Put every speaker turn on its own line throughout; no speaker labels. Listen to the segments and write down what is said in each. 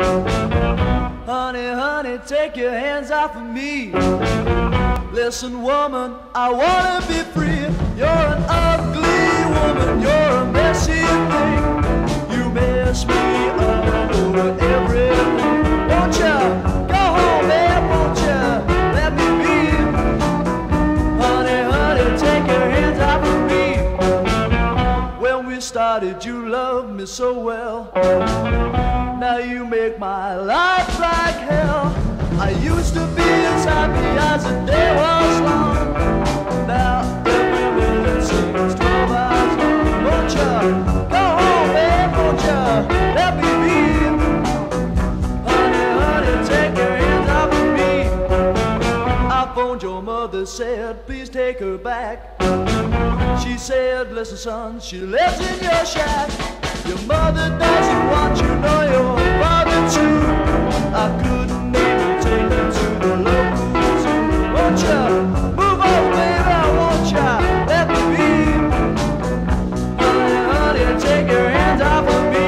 Honey, honey, take your hands off of me. Listen, woman, I wanna be free. You're an ugly woman, you're a messy thing. You mess me up over everything. Won't ya go home, babe, won't ya let me be? Honey, honey, take your hands off of me. When we started, you loved me so well. Now you make my life like hell. I used to be as happy as the day was long. Now every minute seems 12 hours long. Won't ya go home, babe, won't ya let me be? Honey, honey, take your hands off of me. I phoned your mother, said please take her back. She said, listen son, she lives in your shack. Your mother doesn't want you, nor your father too. I couldn't even take you to the local zoo. Won't ya move on, baby, won't ya let me be? Honey, honey, take your hands off of me.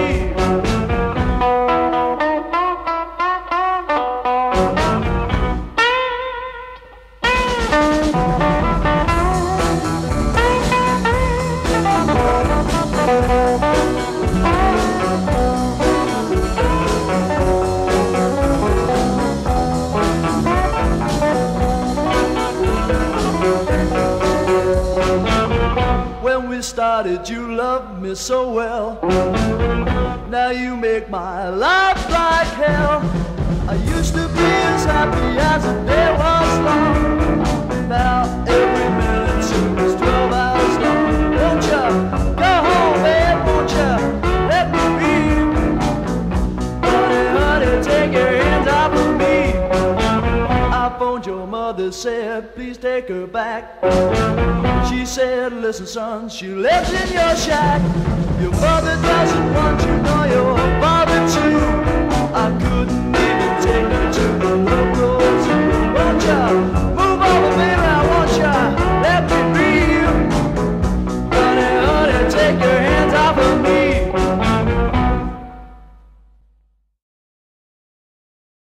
Started, you loved me so well. Now you make my life like hell. I used to be as happy as the day was long. Now every minute seems 12 hours long. Won't ya go home, babe, won't ya let me be? Honey, honey, take your hands off of me. I phoned your mother, said please take her back. She said, listen son, she lives in your shack. Your mother doesn't want you, nor your father